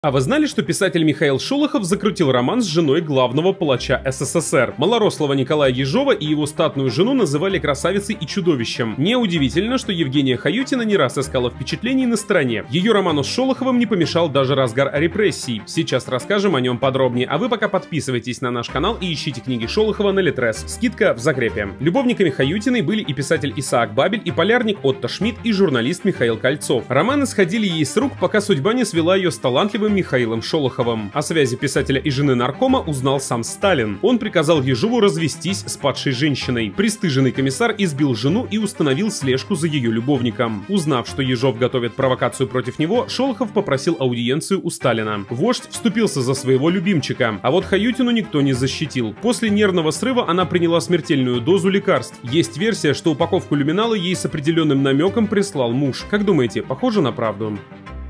А вы знали, что писатель Михаил Шолохов закрутил роман с женой главного палача СССР? Малорослого Николая Ежова и его статную жену называли красавицей и чудовищем. Неудивительно, что Евгения Хаютина не раз искала впечатлений на стороне. Ее роману с Шолоховым не помешал даже разгар репрессий. Сейчас расскажем о нем подробнее, а вы пока подписывайтесь на наш канал и ищите книги Шолохова на Литрес. Скидка в закрепе. Любовниками Хаютиной были и писатель Исаак Бабель, и полярник Отто Шмидт, и журналист Михаил Кольцов. Романы сходили ей с рук, пока судьба не свела ее с талантливым Михаилом Шолоховым. О связи писателя и жены наркома узнал сам Сталин. Он приказал Ежову развестись с падшей женщиной. Пристыженный комиссар избил жену и установил слежку за ее любовником. Узнав, что Ежов готовит провокацию против него, Шолохов попросил аудиенцию у Сталина. Вождь вступился за своего любимчика, а вот Хаютину никто не защитил. После нервного срыва она приняла смертельную дозу лекарств. Есть версия, что упаковку люминала ей с определенным намеком прислал муж. Как думаете, похоже на правду?